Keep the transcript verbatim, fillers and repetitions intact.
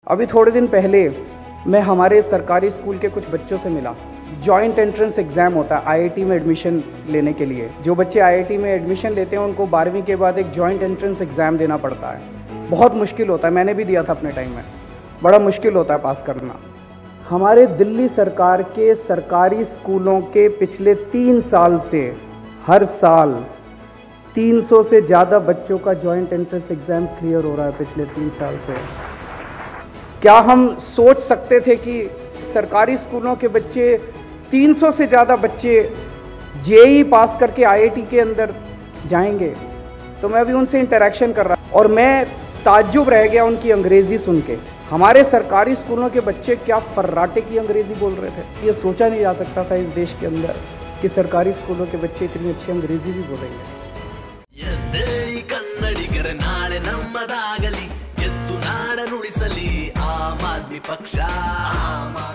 अभी थोड़े दिन पहले मैं हमारे सरकारी स्कूल के कुछ बच्चों से मिला। जॉइंट एंट्रेंस एग्ज़ाम होता है आईआईटी में एडमिशन लेने के लिए। जो बच्चे आईआईटी में एडमिशन लेते हैं उनको बारहवीं के बाद एक जॉइंट एंट्रेंस एग्ज़ाम देना पड़ता है। बहुत मुश्किल होता है, मैंने भी दिया था अपने टाइम में। बड़ा मुश्किल होता है पास करना। हमारे दिल्ली सरकार के सरकारी स्कूलों के पिछले तीन साल से हर साल तीन सौ से ज़्यादा बच्चों का जॉइंट एंट्रेंस एग्ज़ाम क्लियर हो रहा है पिछले तीन साल से। क्या हम सोच सकते थे कि सरकारी स्कूलों के बच्चे तीन सौ से ज़्यादा बच्चे जेईई पास करके आईआईटी के अंदर जाएंगे? तो मैं अभी उनसे इंटरेक्शन कर रहा और मैं ताज्जुब रह गया उनकी अंग्रेज़ी सुन के। हमारे सरकारी स्कूलों के बच्चे क्या फर्राटे की अंग्रेज़ी बोल रहे थे। ये सोचा नहीं जा सकता था इस देश के अंदर कि सरकारी स्कूलों के बच्चे इतनी अच्छी अंग्रेज़ी भी बोलेंगे। पक्ष